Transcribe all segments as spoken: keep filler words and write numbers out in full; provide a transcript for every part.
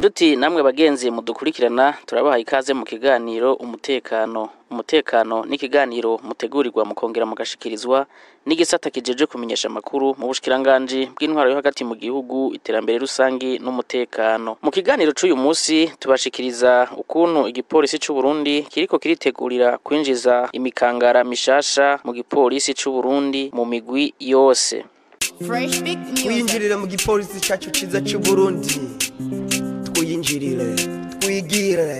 Duti namwe bagenzi mudukurikirana turabaha ikaze mu kiganiro umutekano umutekano n'ikiganiro mutegurirwa mukongera mugashikirizwa n'igisata kijeje kumenyesha makuru mu bushikiranganje bw'intwaro yo hagati mu gihugu iterambere rusangi n'umutekano. Mu kiganiro c'uyu musi tubashikiriza ukuntu igipolisi c'u Burundi kiriko kiritegurira kwinjiza imikangara mishasha mu gipolisi c'u Burundi mu migwi yose. Twinjirira mu gipolisi cacu ciza c'u Burundi. Twinjirire, twigire.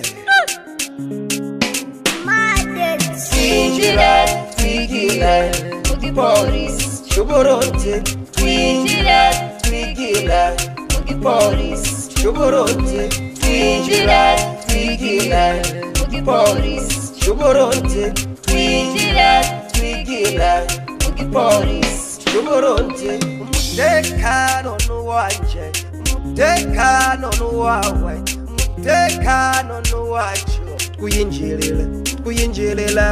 Twinjire, twigire. Mu gipolisi c'u Burundi. Twinjire, twigire. Mu gipolisi c'u Burundi. Twinjire, twigire. Mu gipolisi c'u Burundi. Twinjire, twigire. Mu gipolisi c'u Burundi. Umutekano n'uwanje. Umutekano n'uwawe. Umutekano n'uwacu. Twinjirire, twinjirire.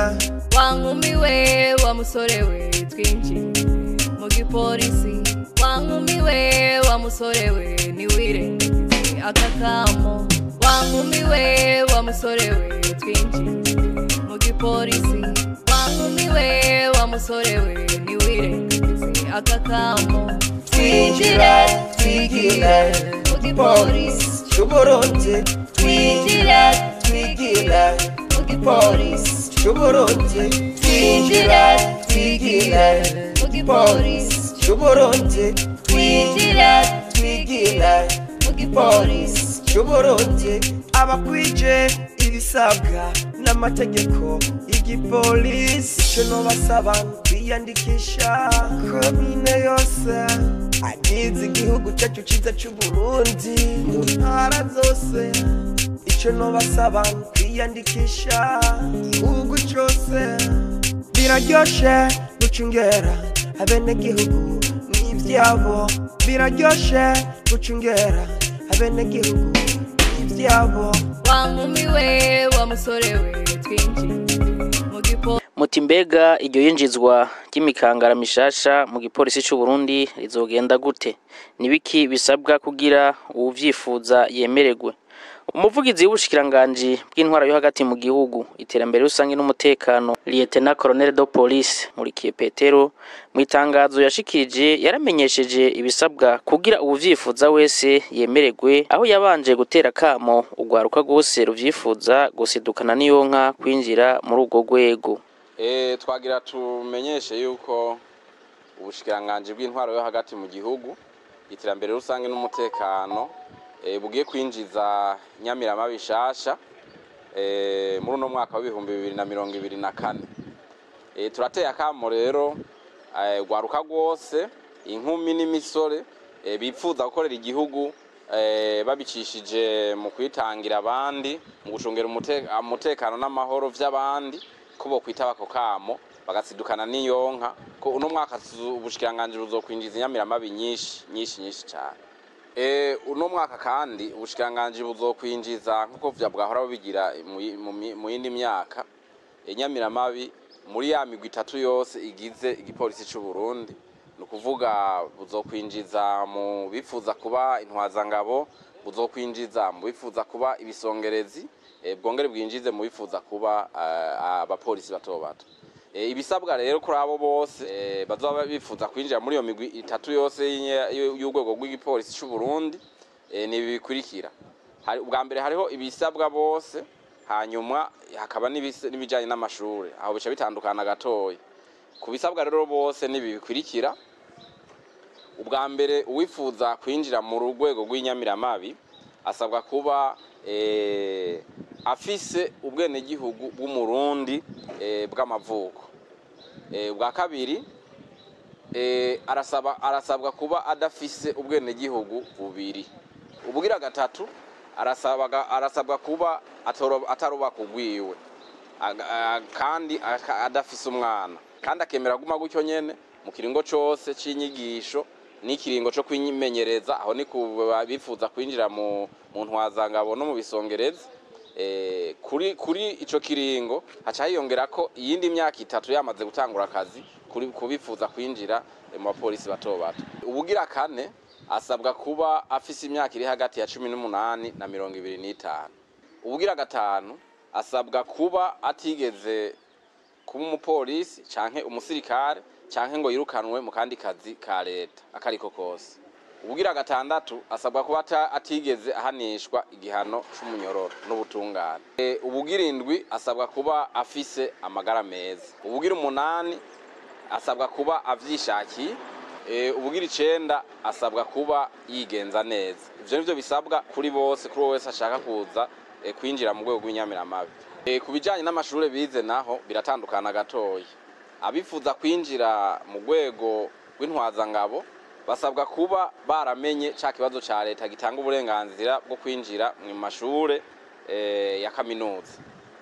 Wangumiwe wa musore we twinjire mu gipolisi. Wangumiwe wa musore we niwirengagize akakamo. Wangumiwe wa musore we twinjire mu gipolisi. Wangumiwe wa musore we niwirengagize akakamo. Twinjire, twigire mu gipolisi c'u Burundi. Twinjire, twigire mu gipolisi c'u Burundi. Twinjire, twigire mu gipolisi c'u Burundi. Twinjire, twigire mu gipolisi c'u Burundi. Abakwije ibisabwa n'amategeko y'igipolisi cyo no basaba kwiyandikisha komine yose agize igihugu cyacu ciza c'u Burundi mu ntara zose. Ico no basaba kwiyandikisha igihugu cyose. Biraryoshe gucungera abene gihugu n'ivyabo. Biraryoshe gucungera abene gihugu n'ivyabo. Wangumiwe wa musore we twinjire mu gipolisi. Muti mbega iryo yinjizwa ry'imikangara mishasha mu gipolisi c'u Burundi rizogenda gute? Nibiki bisabwa kugira uwuvyifuza yemererwe? Umuvugizi w'ubushikiranganje bw'intwaro yo hagati mu gihugu iterambere rusangi n'umutekano Lieutenant Colonel de Police Murikiye Petero mu itangazo yashikirije yaramenyesheje ibisabwa kugira ubuvyifuza wese yemererwe, aho yabanje gutera kamo ugwaruka gose ruvyifuza gusidukana niyonka kwinjira muri ugo gwego. Eh twagira tumenyeshe yuko ubushikiranganje bw'intwaro yo hagati mu gihugu iterambere rusangi n'umutekano E, bugiye kwinjiza nyamirama bishasha e, muri no mwaka wa bihumbi bibiri na mirongo ibiri na kane. E, turateye akamo rero e, gwaruka gwose inkumi n'imisore e, bipfuza gukorera igihugu e, babicishije mu kwitangira abandi mu gucungera umutekano n'amahoro vy'abandi ko bo kwitaba ko kamo bagasidukana niyonka ko uno mwaka ubushikiranganje buzokwinjiza nyamirama nyinshi nyinshi nyinshi cyane. Eh uno mwaka kandi ubushikiranganje buzokwinjiza nkuko vya bwahora bigira mu yindi myaka enyamiramabi muri ya migwi itatu yose igize igipolisi c'u Burundi. Nukuvuga buzokwinjiza mu bifuza kuba intwazangabo, buzokwinjiza mu bifuza kuba ibisongerezi, e, bwongere bwinjize mu bifuza kuba abapolisi bato bato. E, ibisabwa rero kuri abo bose e, bazoba bifuza kwinjira muri iyo migwi itatu yose y'urwego rw'igipolisi c'u Burundi e, ni bikurikira. Hari ubwa mbere hariho ibisabwa bose, hanyuma hakaba n'ibijanye n'amashure, aho bica bitandukana gatoyi. Ku bisabwa rero bose ni bikurikira. Ubwa mbere uwifuza kwinjira mu rwego rw'inyamiramabi asabwa kuba e, afise ubwene gihugu bw'umurundi e, bw'amavuko. E, bwa kabiri e, arasaba arasabwa kuba adafise ubwene gihugu bubiri. Ubugira gatatu arasabwa arasabwa kuba ataroba kugwiwe kandi adafise umwana, kandi akemera guma gutyo nyene mu kiringo cose c'inyigisho n'ikiringo cyo kwimenyereza, aho ni bifuza kwinjira mu ntwazangabo no mu bisongereza. E, kuri kuri ico kiringo haca hiyongera ko iyindi myaka itatu yamaze gutangura akazi kuri kubifuza kwinjira mu bapolisi bato bato. Ubugira kane asabwa kuba afise imyaka iri hagati ya cumi n'umunani na mirongo ibiri n'itanu. Ubugira gatanu asabwa kuba atigeze kuba umupolisi canke umusirikare canke ngo yirukanwe mu kandi kazi ka leta akariko kose. Ubugira gatandatu asabwa kuba atigeze ahanishwa igihano c'umunyororo n'ubutungane. E, ubugira indwi asabwa kuba afise amagara meza. Ubugira umunani asabwa kuba avyishakiye. E, ubugira icenda asabwa kuba yigenza neza. Ivyo nivyo bisabwa kuri bose, kuri wese ashaka kuza e, kwinjira mu rwego rw'inyamiramabi. E, kubijanye n'amashure bize naho biratandukana gatoyi. Abifuza kwinjira mu rwego rw'intwazangabo basabwa kuba baramenye ca kibazo ca leta gitanga uburenganzira bwo kwinjira mu mashure e, ya kaminuza.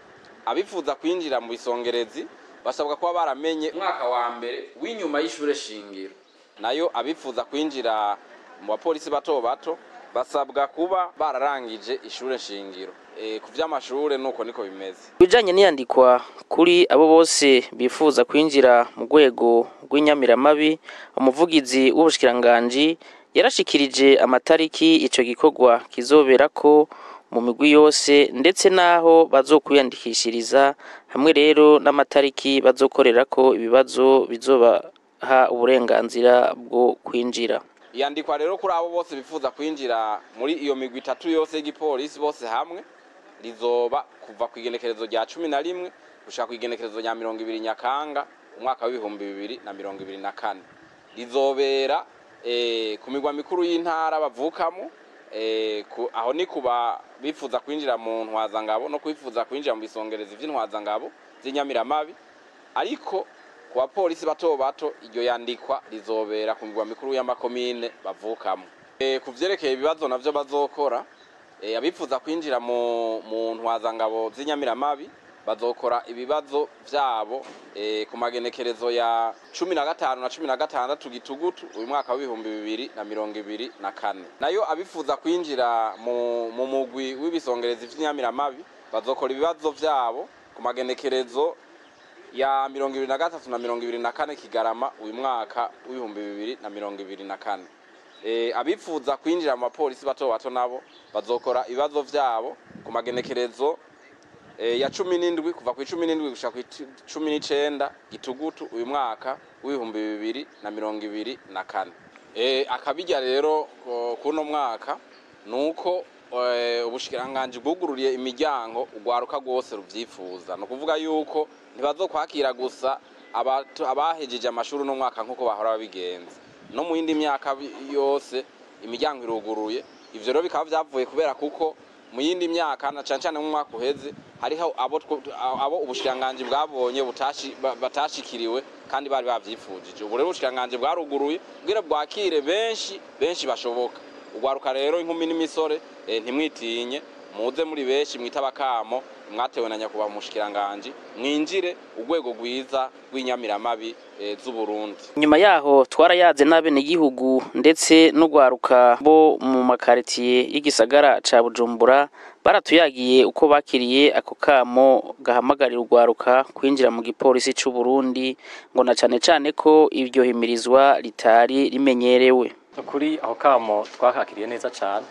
Abifuza kwinjira mu bisongerezi basabwa kuba baramenye umwaka wa mbere w'inyuma y'ishure shingiro. Nayo abifuza kwinjira mu bapolisi bato bato basabwa kuba bararangije ishure shingiro. E, ku vy'amashure nuko niko bimeze. Bijanye n'iyandikwa kuri abo bose bifuza kwinjira mu rwego rw'inyamiramabi, umuvugizi w'ubushikiranganji yarashikirije amatariki ico gikorwa kizoberako mu migwi yose ndetse naho bazokwiyandikishiriza, hamwe rero n'amatariki bazokorerako ibibazo bizobaha uburenganzira bwo kwinjira. Iyandikwa rero kuri abo bose bifuza kwinjira muri iyo migwi itatu yose y'igipolisi bose hamwe rizoba kuva ku igenekerezo rya cumi na rimwe gushika ku igenekerezo rya mirongo ibiri Nyakanga umwaka w'ibihumbi bibiri na mirongo ibiri na kane. Rizobera e, ku migwa mikuru y'intara bavukamo, e, ku, aho ni kuba bifuza kwinjira mu ntwazangabo no kwifuza kwinjira mu bisongerezi vy'intwazangabo z'inyamiramabi, ariko ku bapolisi bato bato iryo yandikwa rizobera ku migwa mikuru y'amakomine bavukamo. E, ku vyerekeye ibibazo navyo bazokora, e, abifuza kwinjira mu, mu ntwazangabo z'inyamiramabi bazokora ibibazo vyabo e, ku magenekerezo ya cumi na gatanu na cumi na gatandatu Gitugutu uyu mwaka w'ibihumbi bibiri na mirongo ibiri na kane. Nayo abifuza kwinjira mu, mu mugwi w'ibisongerezi vy'inyamiramabi bazokora ibibazo vyabo ku magenekerezo ya mirongo ibiri na gatatu na mirongo ibiri na kane Kigarama uyu mwaka w'ibihumbi bibiri na mirongo ibiri na kane. E, abifuza kwinjira mu bapolisi bato bato nabo bazokora ibibazo vyabo ku magenekerezo e, ya cumi n'indwi kuva ku cumi n'indwi gushika ku cumi n'icenda Gitugutu uyu mwaka w'ibihumbi bibiri na mirongo ibiri na kane. E, akabijya rero kuno mwaka nuko e, ubushikiranganji bwugururiye imiryango ugwaruka rwose ruvyifuza. No kuvuga yuko ntibazokwakira gusa abahejeje amashuri no mwaka nkuko bahora babigenza. No mu yindi myaka yose imiryango iruguruye. Ivyo rero bikaba vyavuye kubera kuko mu yindi myaka na cane cane mu mwaka uheze hariho abo abo ubushikiranganji bwabonye butashi batashikiriwe kandi bari bavyifujije. Ubu rero ubushikiranganji bwaruguruye kugira bwakire benshi benshi bashoboka. Ugwaruka rero inkumi n'imisore e, ntimwitinye muze muri benshi mwitabakamo mwatewe na nyakubahwa umushikiranganji mwinjire urwego rwiza rw'inyamiramabi e, z'u Burundi. Nyuma yaho twarayaze n'abene gihugu ndetse n'ugwaruka bo mu makaritiye y'igisagara ca Bujumbura baratuyagiye uko bakiriye ako kamo gahamagarira ugwaruka kwinjira mu gipolisi c'u Burundi, ngo na cane cane ko iryo himirizwa ritari rimenyerewe. Kuri aho kamo twakakiriye neza cyane.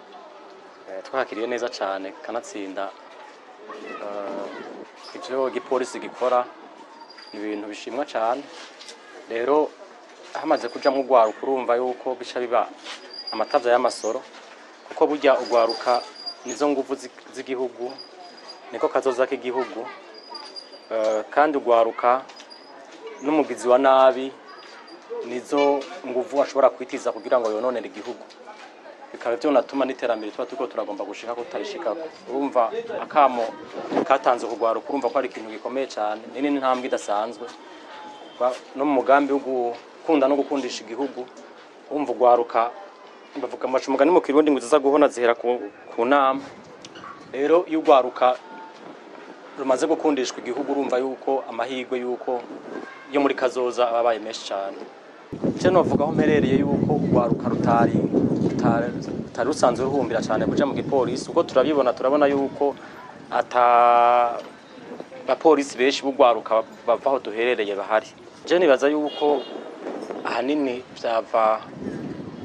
Twakiriye neza cyane kanatsinda ivyo gipolisi gikora ibintu bishimwa cyane. Rero hamaze kuja mu gwaruka urumva yuko bica biba amatavya y'amasoro, kuko burya ugwaruka nizo nguvu z'igihugu, niko kazoza k'igihugu, kandi ugwaruka n'umugizi wa nabi nizo nguvu ashobora kwitiza kugira ngo yononere igihugu. Bikaba byo natuma n'iterambere tuba tuko turagomba gushika ko tarishika. Urumva akamo katanze kugwaruka, urumva ko ari ikintu gikomeye cyane, nini ntambwe idasanzwe no mu mugambi wo gukunda no gukundisha igihugu. Urumva ugwaruka bavuga amacu mugani mu Kirundi ngo ziza guhona zihera ku nama. Rero iyo ugwaruka rumaze gukundishwa igihugu urumva yuko amahirwe yuko yo muri kazoza ababaye menshi cyane. Je novuga aho mperereye yuko ugwaruka rutari rutari rusanzwe ruhumbira cyane kuja mu gipolisi, uko turabibona turabona yuko ata bapolisi benshi bugwaruka bavaho duherereye bahari. Je nibaza yuko ahanini byava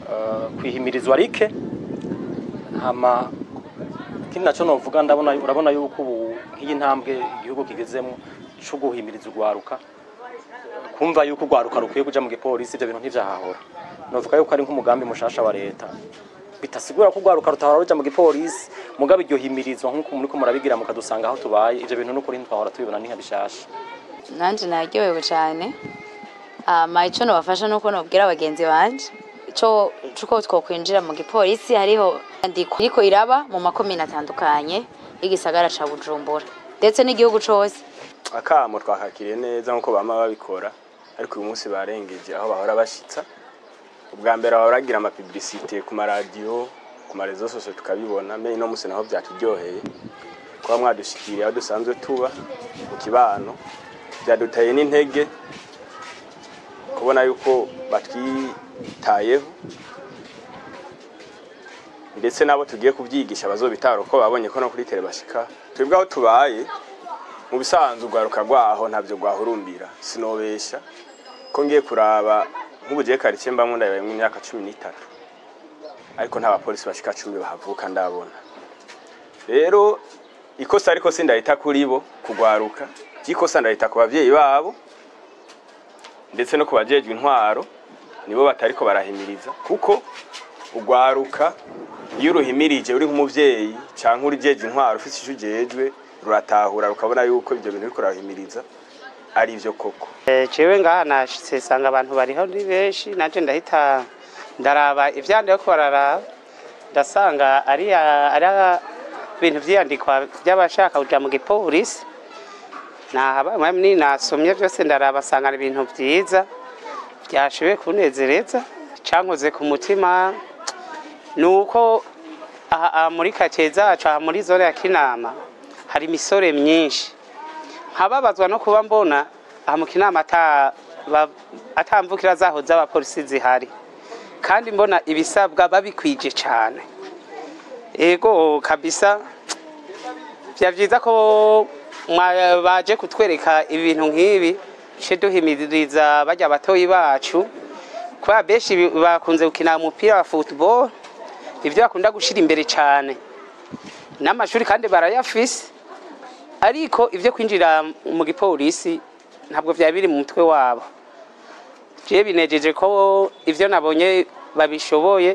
kwihimirizwa rike hama kindi naco novuga ndabona urabona yuko ubu nk'iyi ntambwe igihugu kigezemo cyo guhimiriza urwaruka kumva yuko urwaruka rukwiye kuja mu gipolisi ivyo bintu ntivyahahora novuga yuko ari nk'umugambi mushasha wa leta bitasigura ko urwaruka rutahora ruja mu gipolisi mugabe iryo himirizwa nk'uko muri ko murabigira mukadusanga aho tubaye ivyo bintu n'ukuri ntitwahora tubibona ni nkabishasha nanje naryohewe cyane ama ico no bafasha nuko nobwira abagenzi banje ico cuko twokwinjira mu gipolisi hariho ndiko iriko iraba mu makomine atandukanye igisagara ca Bujumbura ndetse n'igihugu cose akamo twakakiriye neza nkuko bama babikora ariko uyu munsi barengeje aho bahora bashitsa ubwa mbere bahora ama publicité ku radio ku marezo sose tukabibona me no musi naho byaturyoheye kwa mwadushikiriye aho dusanzwe tuba mu kibano byadutaye n'intege kubona yuko batwitayeho ndetse nabo tugiye kubyigisha bazobitaro ko babonye ko no kuri tele bashika twebwe aho tubaye mu bisanzwe ugaruka rwaho ntavyo gwahurumbira sinobesha ko ngiye kuraba nk'ubuje karice mbamwe ndabaye mu myaka cumi n'itatu ariko nta bapolisi bashika cumi bahavuka ndabona rero ikosa ariko sindahita kuri bo kugwaruka ikosa ndahita ku bavyeyi babo ndetse no kubajejwe intwaro nibo batariko barahimiriza kuko ugwaruka iyo uruhimirije uri nk'umuvyeyi canke uri jeje intwaro ufite ijujejwe ruratahura rukabona yuko ibyo bintu biko rahimiriza ari ivyo koko eh cewe ngaha nashitse sanga abantu bariho ndi benshi naje ndahita ndaraba ivyandiko ko bararaba ndasanga ari ari ibintu vyandikwa by'abashaka kuja mu gipolisi nahaba mwamni nasomye byose ndaraba sanga ibintu vyiza byashibe kunezereza cankoze ku mutima nuko aha muri kaceza aca muri zone ya Kinama hari misore myinshi hababazwa no kuba mbona aha mu Kinama ata atamvukira zaho z'abapolisi zihari kandi mbona ibisabwa babikwije cyane ego kabisa byavyiza ko baje kutwereka ibintu nk'ibi cyo duhimiriza bajya batoyi bacu kwa beshi bakunze gukina umupira wa football ivyo bakunda gushira imbere cyane n'amashuri kandi barayafise ariko ivyo kwinjira mu gipolisi ntabwo vyabiri mu mutwe wabo je binejeje ko ivyo nabonye babishoboye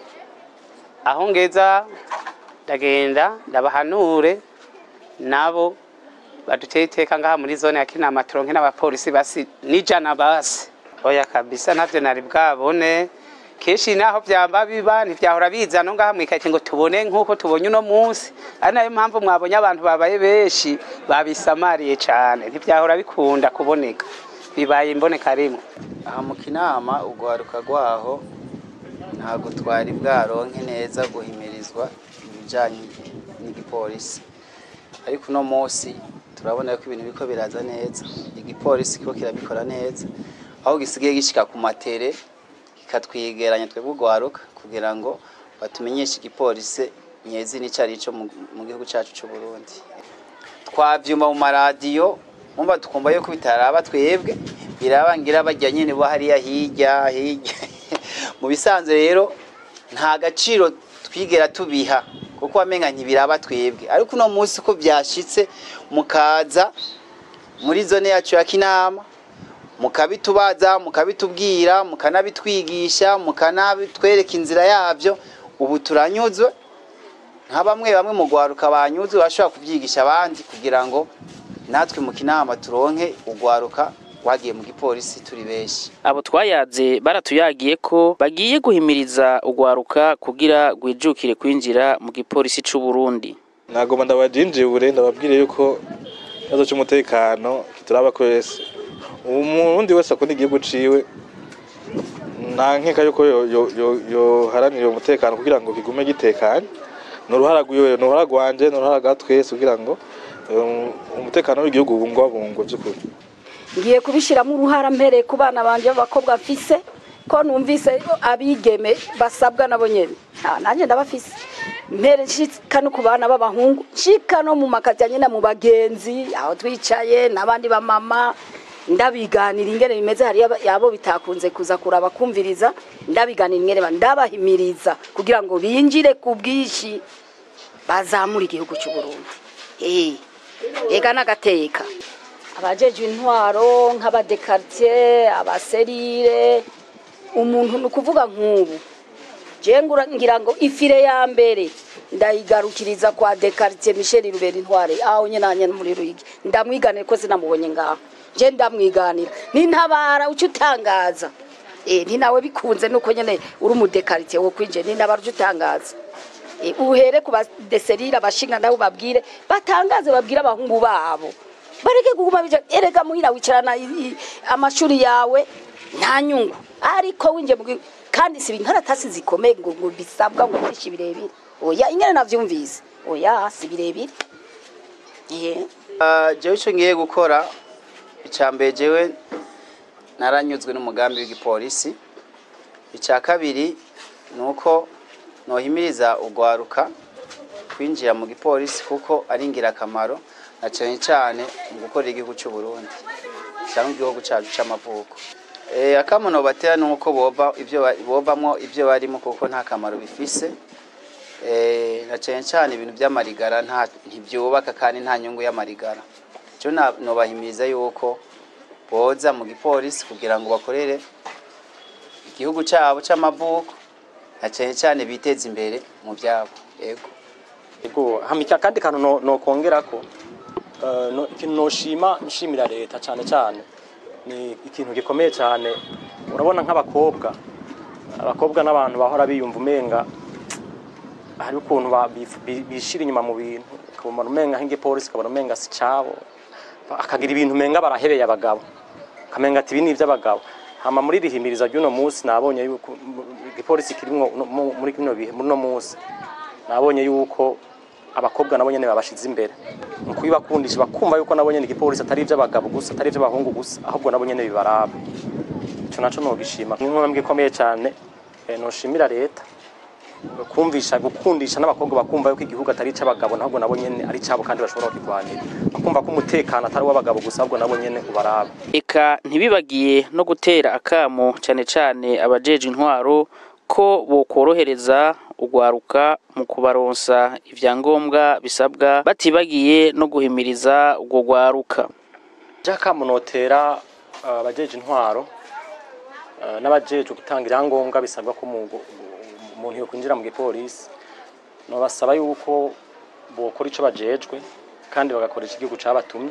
aho ngeza ndagenda ndabahanure nabo baduteteka ngaha muri zone ya Kinama turonke n'abapolisi basi nijana basi oya kabisa navyo nari bwabone keshi naho byamba biba ntivyahora biza no ngaha mwikake ngo tubone nkuko tubonye uno munsi ari nayo mpamvu mwabonye abantu babaye beshi babisamariye cyane ntivyahora bikunda kuboneka bibaye imboneka rimwe aha mu Kinama ugwaruka rwaho ntago twari bwaronke neza guhimirizwa ibijanye n'igipolisi ariko no munsi turabona ko ibintu biko biraza neza igipolisi kiko kirabikora neza aho gisigaye gishika ku matere kikatwigeranya twebwe ugwaruka kugira ngo batumenyeshe igipolisi nyezi n'icari cyo mu gihugu cyacu cy'u Burundi twavyumba mu maradiyo mumba tukumva yuko bitaraba twebwe birabangira bajya nyene bo hariya hirya hirya mu bisanzwe rero nta gaciro twigera tubiha kuko wamenga ntibiraba twebwe ariko no munsi ko byashitse mukaza muri zone yacu ya Kinama mukabitubaza mukabitubwira mukanabitwigisha mukanabitwereka inzira yavyo ubu turanyuzwe nka bamwe bamwe mu gwaruka banyuzwe bashobora kubyigisha abandi kugira ngo natwe mu Kinama turonke ugwaruka wagiye mu gipolisi turi beshi abo twayaze baratuyagiye ko bagiye guhimiriza ugwaruka kugira gwijukire kwinjira mu gipolisi c'u Burundi nago ndabajinje bure ndababwire yuko cyazo cy'umutekano kituraba kwese umurundi wese akunda igihugu ciwe nta nkeka yuko yo yo yo haranira umutekano kugira ngo kigume gitekanye n'uruhara gwiwe n'uruhara gwanje n'uruhara gatwese kugira ngo umutekano w'igihugu bungwabungwe by'ukuri ngiye kubishiramo uruhara mpere ku bana banje b'abakobwa afise ko numvise abigeme basabwa nabo nyene nanje ndabafise mpere shika no kubana b'abahungu shika no mu makazya nyene mu bagenzi aho twicaye nabandi ba mama ndabiganira ingene bimeze hari yabo bitakunze kuza kuraba kumviriza ndabiganira ingene ndabahimiriza kugira ngo binjire ku bwishi bazamura igihugu cy'u Burundi eh ega nagateka abajeje intwaro nk'abadekartier abaserire umuntu nukuvuga nk'ubu je ngira ngo ifire ya mbere ndayigarukiriza kwa dekartier Michel Rubera intware aho nyene nanye muri Ruyigi ndamwiganira ko sinamubonye ngaho je ndamwiganira nintabara ucu utangaza eh ni nawe bikunze nuko nyene uri umudekartier wo kwinje ni nabara ucu utangaza eh uhere ku badeserira abashinga nabo babwire batangaze babwire abahungu babo bareke kuguma bija erega muhira wicarana amashuri yawe nta nyungu ariko winje kandi sibi nkaratasi zikomeye ngo ngo bisabwa ngo bishi birebire oya ingene navyumvise oya sibirebire eh uh, jewe cyo ngiye gukora icambe jewe naranyuzwe n'umugambi w'igipolisi icya kabiri nuko nohimiriza ugwaruka kwinjira mu gipolisi kuko ari ingirakamaro na cyane cyane mu gukora igihugu cy'u Burundi cyangwa igihugu cyacu cy'amavuko eh akamuno batera nuko boba ivyo bobamwo ivyo barimo kuko nta kamaro bifise eh na cyane cyane ibintu by'amarigara nta ntibyubaka kandi nta nyungu y'amarigara cyo no bahimiza yuko boza mu gipolisi kugira ngo bakorere igihugu cyabo cy'amavuko na cyane cyane biteze imbere mu byabo yego yego hamika kandi kantu no, no kongera ko uh, no ikintu noshima nshimira leta cyane cyane ni ikintu gikomeye cyane urabona nk'abakobwa abakobwa n'abantu bahora biyumva umenga hari ukuntu bishira inyuma mu bintu ukabona umenga nk'igipolisi ukabona umenga si cabo akagira ibintu umenga barahebeye abagabo kamenga ati ibi ni iby'abagabo hama muri rihimiriza ry'uno munsi nabonye yuko igipolisi kirimwo muri kino bihe muri no munsi nabonye yuko abakobwa nabo nyene babashize imbere mu kubibakundisha bakumva yuko nabo nyene igipolisi atari iby'abagabo gusa atari iby'abahungu gusa ahubwo nabo nyene bibaraba cyo naco no gishima n'intambwe ikomeye cyane no shimira leta kumvisha gukundisha n'abakobwa bakumva yuko igihugu atari cy'abagabo nahubwo nabo nyene ari cyabo kandi bashobora kwirwanira bakumva ko umutekano atari w'abagabo gusa ahubwo nabo nyene ubaraba eka ntibibagiye no gutera akamo cyane cyane abajeje intwaro ko bokorohereza ugwaruka mu kubaronsa ivyangombwa bisabwa batibagiye no guhimiriza ubwo gwaruka jaka munotera abajeje intwaro n'abajeje gutanga ivyangombwa bisabwa ko umuntu yo kwinjira mu gipolisi no basaba yuko bokora ico bajejwe kandi bagakoresha igihugu cabatumye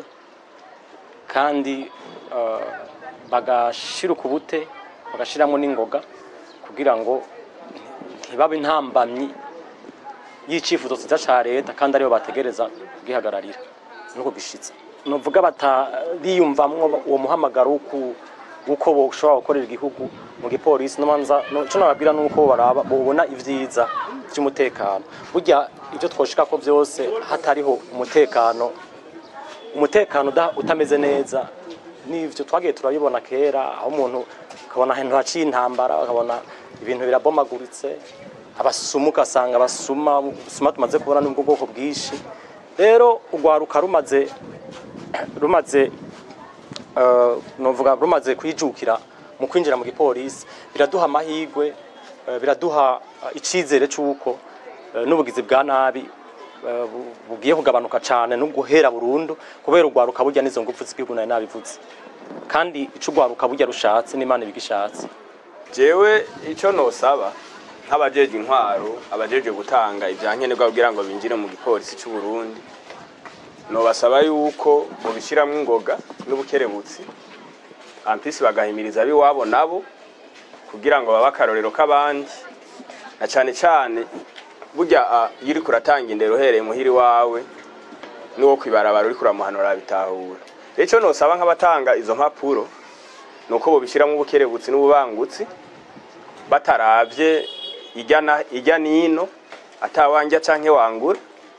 kandi uh, bagashira ukubute bagashiramo n'ingoga kugira ngo ntibabe intambamyi y'icifuzo cyiza ca leta kandi ariyo bategereza kugihagararira nuko bishitse novuga batariyumvamwo uwo muhamagaro uko boshobora gukorera igihugu mu gipolisi no manza cyo nababwira nuko baraba bobona ivyiza by'umutekano burya ivyo twoshika ko byose hatariho umutekano umutekano utameze neza nivyo twagiye turabibona kera aho umuntu ukabona ahantu haciye intambara bakabona ibintu birabomaguritse abasumuka sanga basuma suma tumaze kubona n'ubwo bwoko bwishi rero ugwaruka rumaze rumaze uh, novuga rumaze kwijukira mu kwinjira mu gipolisi biraduha amahigwe uh, biraduha uh, icizere cyuko uh, n'ubugizi bwa nabi uh, bugiye kugabanuka cyane no guhera burundu kubera ugwaruka burya nizo ngufu z'igihugu nayo nabivutse kandi ico ugwaruka burya rushatse n'Imana ibigishatse jewe ico nosaba nk'abajeje intwaro abajeje gutanga ivyankenerwa kugira ngo binjire mu gipolisi cy'u Burundi no basaba yuko bobishiramwe ingoga n'ubukerebutsi ampisi bagahimiriza abi wabo nabo kugira ngo babakarorero kabandi na cyane cyane burya yiri kuratanga indero hereye muhiri wawe nuwo kwibarabara uri kuramuhanura bitahura eco no saba nk'abatanga izo mpapuro nuko bobishiramwe ubukerebutsi n'ububangutsi bataravye ijana ijya nino atawanja canke wangura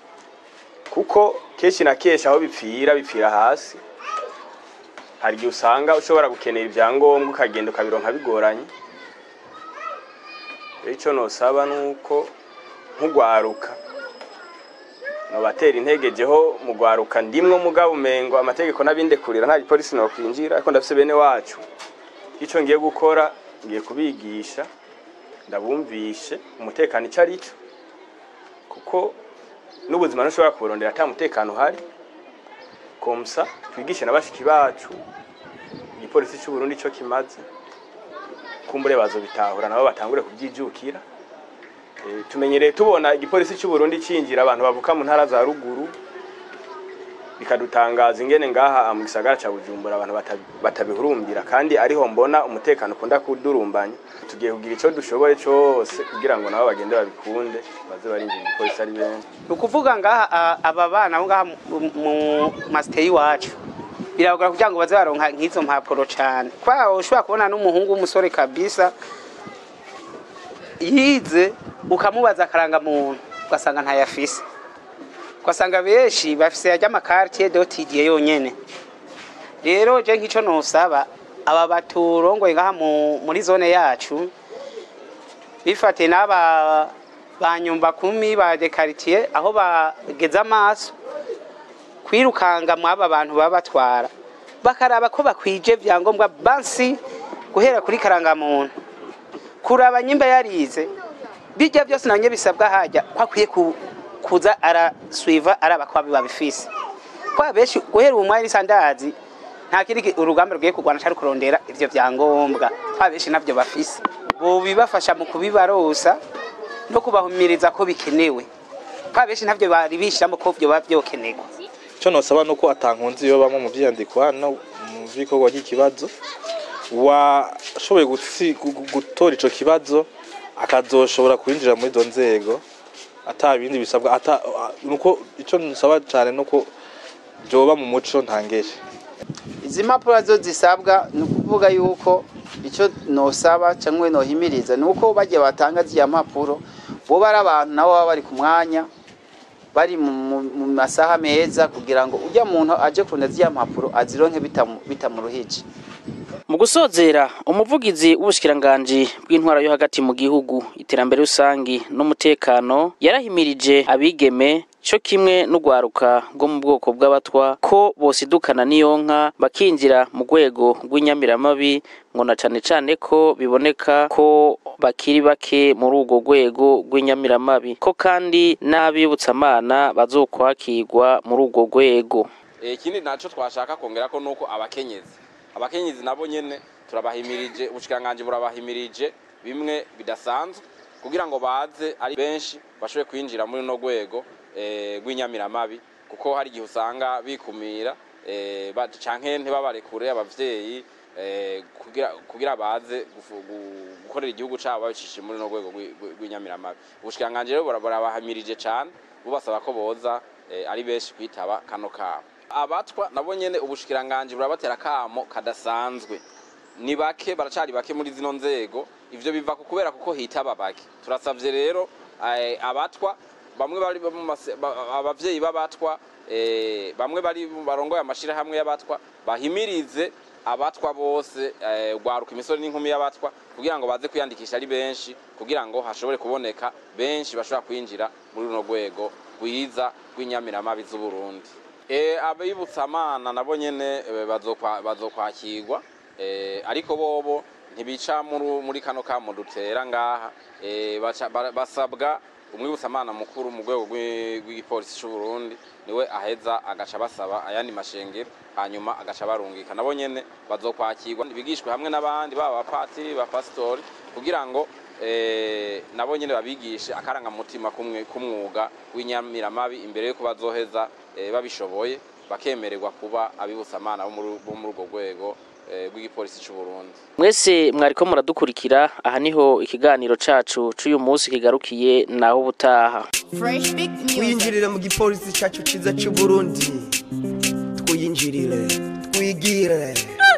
kuko keshi na keshi aho bipfira bipfira hasi hari gihe usanga ushobora gukenera ivyangombwa ukagenda ukabironka bigoranye ico no saba nuko nkugwaruka no batera intege jeho mu gwaruka ndimwo mugabo umengo amategeko nabindekurira nta gipolisi no kwinjira ariko ndafise bene wacu ico ngiye gukora ngiye kubigisha ndabumvishe umutekano icarico kuko n'ubuzima ntushobora kurondera ata mutekano hari komsa twigishe nabashiki bacu igipolisi cy'u Burundi cyo kimaze kumbure bazobitahura nabo batangure kubyijukira. E, tumenyereye tubona igipolisi cy'u Burundi cinjira abantu bavuka mu ntara za ruguru bikadutangaza ingene ngaha mu gisagara ca Bujumbura abantu batabihurumbira kandi ariho mbona umutekano ukunda kudurumbanya. Tugiye kugira ico dushoboye cyose kugira ngo nabo bagende babikunde baze barinjira igipolisi ari benshi. Ukuvuga ngaha aba bana bo ngaha mu masteri wacu biragora kugira ngo baze baronka nk'izo mpapuro cyane kwa ushobora kubona n'umuhungu w'umusore kabisa yize ukamubaza akaranga muntu ugasanga ntayafise ugasanga benshi bafise yajya amakartie dotidiye yonyene. Rero je nk'ico nosaba aba baturongoye ngaha muri zone yacu bifate n'aba banyumba kumi ba de quartier aho bageza amaso kwirukanga mwaba abantu babatwara bakaraba ko bakwije byangombwa bansi guhera kuri karanga muntu kuraba nyimba yarize bijya byose nanye bisabwa hajya kwakwiye kuza ara suiva araba kwa babifise kwa beshi guhera umwanya sandazi nta kiri urugamba rwiye kugwana cyari kurondera ivyo byangombwa kwa beshi navyo bafise bo bibafasha mu kubibarosa no kubahumiriza ko bikenewe kwa beshi navyo bari bishiramo ko byo bavyokenerwa. Cyo nosaba nuko atankunzi yo bamwe mu vyandikwa no mu bikorwa cy'ikibazo washoboye gutora ico kibazo akazoshobora kwinjira muri zo nzego ata bindi bisabwa ata nuko ico nsaba cyane nuko byoba mu muco ntangeje. Izi mpapuro zo zisabwa nukuvuga yuko ico nosaba cyangwa no himiriza nuko bagiye batanga ziya mpapuro bo bari abantu nabo bari ku mwanya bari mu masaha meza kugira ngo ujya muntu aje kurunda ziya mpapuro azironke bitamuruhije. Mu gusozera umuvugizi w'ubushikiranganje bw'intwara yo hagati mu gihugu iterambere rusangi n'umutekano yarahimirije abigeme cyo kimwe n'ugwaruka ngo mu bwoko bw'abatwa ko bosidukana niyonka bakinjira mu rwego rw'inyamiramabi ngo na cane cane ko biboneka ko bakiri bake muri urwo rwego rw'inyamiramabi ko kandi n'abibutsamana bazokwakirwa muri urwo rwego. Ikindi naco twashaka kongera ko nuko abakenyezi abakenyezi nabo nyene turabahimirije ubushikanganje burabahimirije bimwe bidasanzwe kugira ngo baze ari benshi bashobe kwinjira muri no rwego eh rw'inyamiramabi kuko hari gihe usanga bikumira eh canke ntibabarekure abavyeyi eh kugira kugira baze gukorera igihugu cabo babicishe muri no rwego rw'inyamiramabi. Ubushikanganje rero burabahimirije cyane bubasaba ko boza eh, ari benshi kwitaba kano kabo. Abatwa nabo nyene ubushikiranganje burabatera kamo kadasanzwe ni bake baracari bake muri zino nzego ivyo biva kubera kuko hitaba bake. Turasavye rero abatwa bamwe bari abavyeyi babatwa bamwe bari barongoye amashira hamwe y'abatwa bahimirize abatwa bose gwaruka imisoro n'inkumi y'abatwa kugira ngo baze kwiyandikisha ari benshi kugira ngo hashobore kuboneka benshi bashobora kwinjira muri runo rwego rwiza rw'inyamiramabi z'u Burundi. Eh abibutsamana nabo nyene bazokwakirwa eh ariko bobo ntibica muri kano kamo dutera ngaha eh basabwa umwibutsamana mukuru mu rwego rw'igipolisi cy'u Burundi niwe aheza agaca basaba ayandi mashengero hanyuma agaca barungika nabo nyene bazokwakirwa bigishwe hamwe n'abandi baba patiri ba pastori kugira ngo eh nabo nyene babigishe akaranga mutima kumwe kumwuga w'inyamiramabi imbere yo kubazoheza e, babishoboye bakemererwa kuba abibutsamana bo muri urwo rwego rw'igipolisi cy'u Burundi. Mwese mwariko muradukurikira aha niho ikiganiro cacu cy'uyu munsi kigarukiye naho butaha. Twinjirire mu gipolisi cyacu ciza cy'u Burundi twinjirire twigire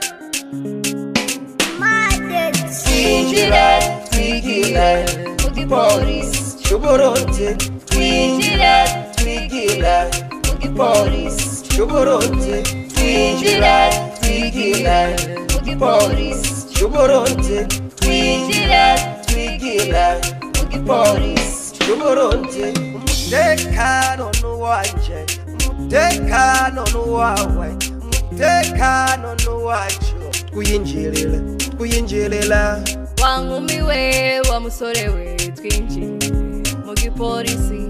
twinjire twigire mu gipolisi cy'u Burundi twinjire twigire Police, Chuburundi, twinjire, twigire, Police, Chuburundi, twinjire, twigire, Police, Chuburundi. umutekano nuwanje umutekano nuwawe umutekano nuwacu twinjirira twinjirira wa nkumi we wa musore we twinjire mu gipolisi